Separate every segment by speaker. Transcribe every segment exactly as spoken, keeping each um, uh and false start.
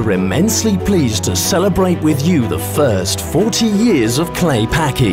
Speaker 1: We're immensely pleased to celebrate with you the first forty years of Clay Packy.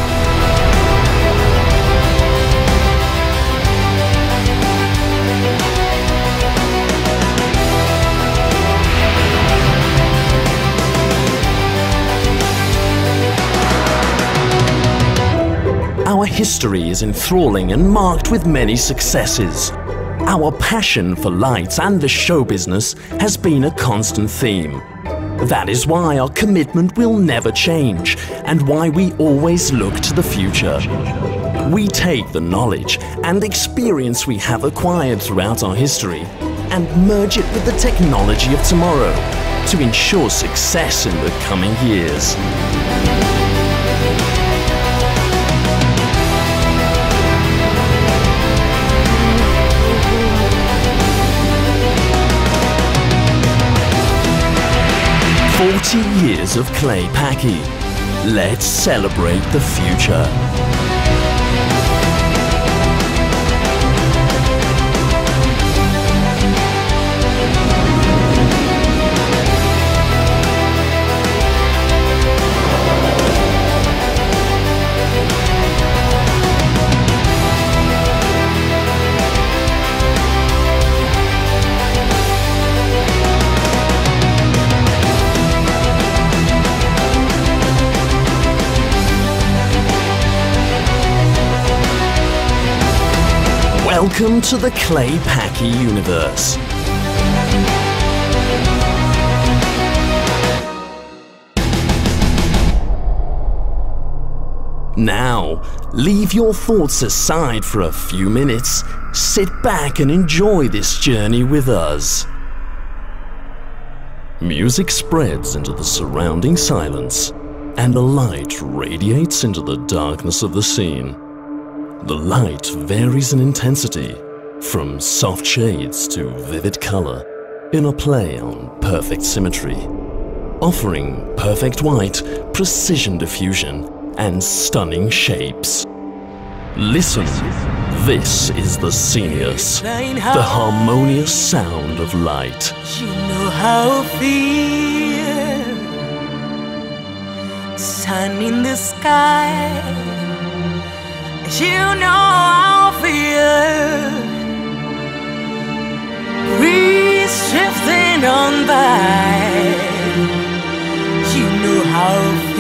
Speaker 1: Our history is enthralling and marked with many successes. Our passion for lights and the show business has been a constant theme. That is why our commitment will never change and why we always look to the future. We take the knowledge and experience we have acquired throughout our history and merge it with the technology of tomorrow to ensure success in the coming years. forty years of Clay Packy. Let's celebrate the future. Welcome to the Clay Packy universe. Now, leave your thoughts aside for a few minutes, sit back and enjoy this journey with us. Music spreads into the surrounding silence, and the light radiates into the darkness of the scene. The light varies in intensity, from soft shades to vivid color, in a play on perfect symmetry, offering perfect white, precision diffusion, and stunning shapes. Listen, this is the Scenius, the harmonious sound of light.
Speaker 2: You know how I feel, sun in the sky. You know how I feel, breeze drifting on by. You know how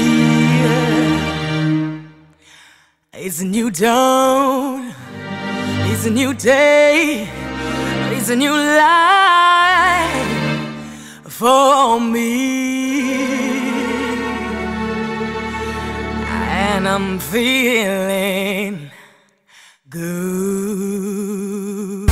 Speaker 2: I feel. It's a new dawn, it's a new day, it's a new life for me. And I'm feeling good.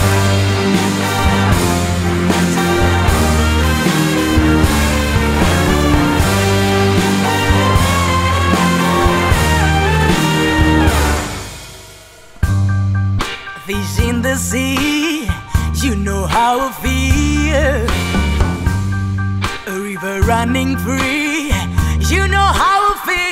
Speaker 2: Fish in the sea, you know how I feel. A river running free, you know how I feel.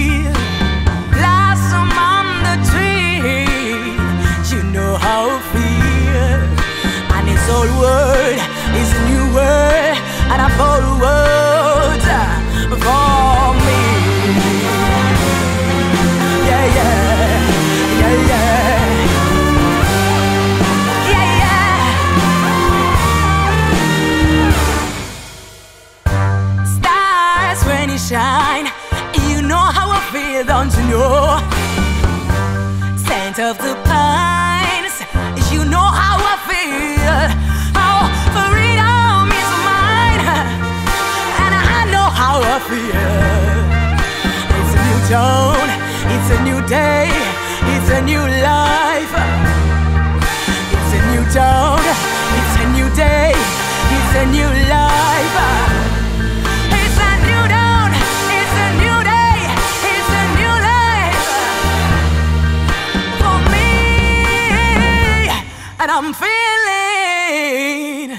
Speaker 2: How I feel, and this whole world is a new world, and a whole world for me. Yeah, yeah, yeah, yeah, yeah, yeah. Stars when you shine, you know how I feel, don't you know? Scent of the pine. You know how I feel, oh, freedom is mine, and I know how I feel. It's a new dawn, it's a new day, it's a new life. It's a new dawn, it's a new day, it's a new life. It's a new dawn, it's a new day, it's a new life for me. And I'm feeling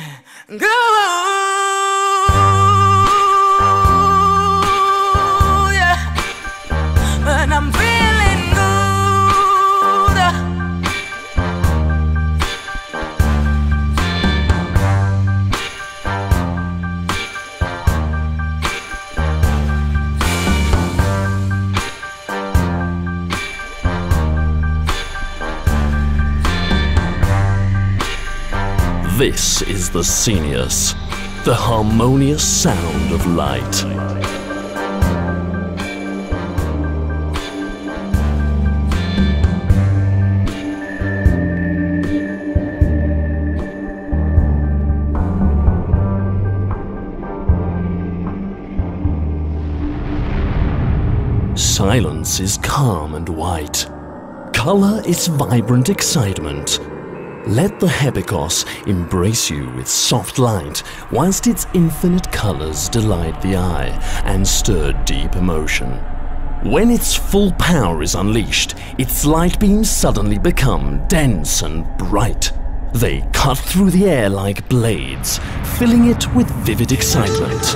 Speaker 2: good, yeah. And I'm feeling good.
Speaker 1: This is the Scenius, the harmonious sound of light. Silence is calm and white. Color is vibrant excitement. Let the Hepikos embrace you with soft light, whilst its infinite colors delight the eye and stir deep emotion. When its full power is unleashed, its light beams suddenly become dense and bright. They cut through the air like blades, filling it with vivid excitement.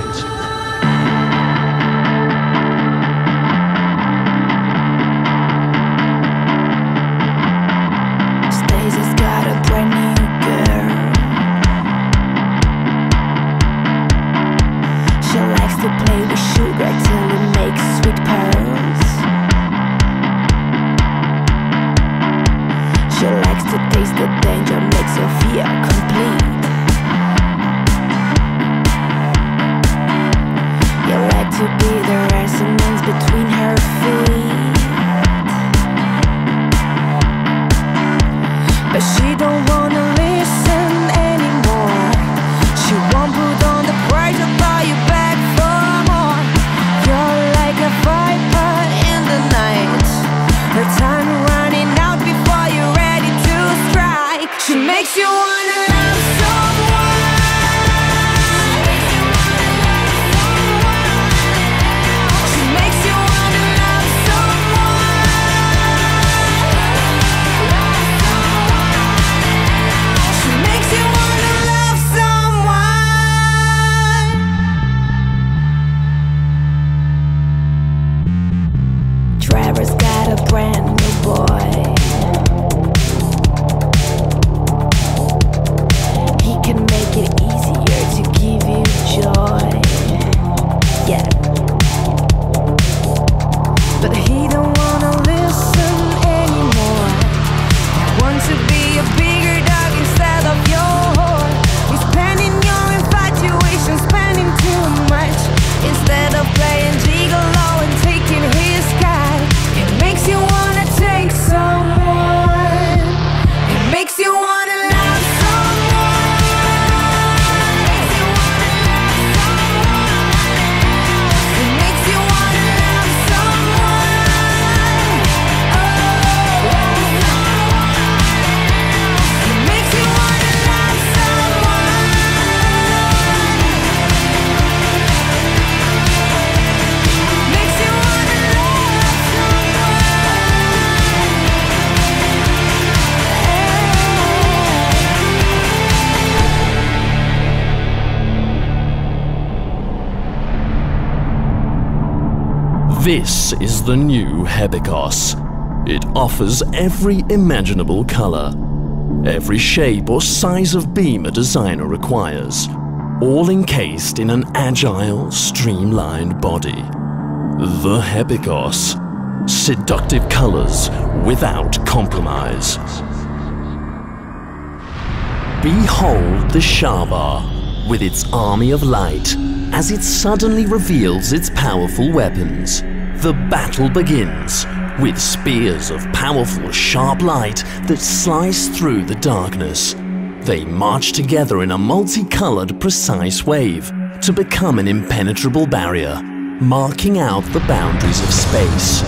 Speaker 1: This is the new Hepikos. It offers every imaginable color, every shape or size of beam a designer requires, all encased in an agile, streamlined body. The Hepikos. Seductive colors without compromise. Behold the Shaba with its army of light as it suddenly reveals its powerful weapons. The battle begins with spears of powerful, sharp light that slice through the darkness. They march together in a multicolored, precise wave to become an impenetrable barrier, marking out the boundaries of space.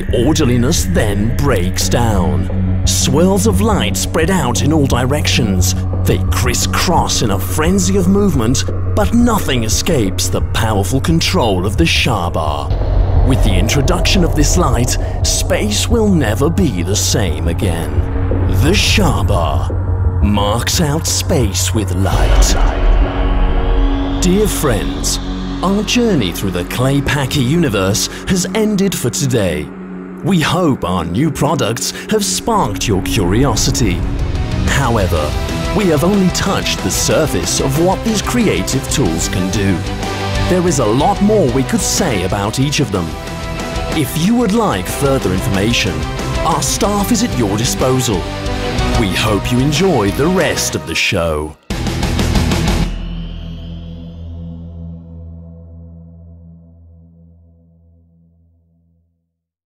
Speaker 1: orderliness then breaks down. Swirls of light spread out in all directions. They crisscross in a frenzy of movement, but nothing escapes the powerful control of the Shahbar. With the introduction of this light, space will never be the same again. The Shahbar marks out space with light. Dear friends, our journey through the Claypaky universe has ended for today. We hope our new products have sparked your curiosity. However, we have only touched the surface of what these creative tools can do. There is a lot more we could say about each of them. If you would like further information, our staff is at your disposal. We hope you enjoy the rest of the show.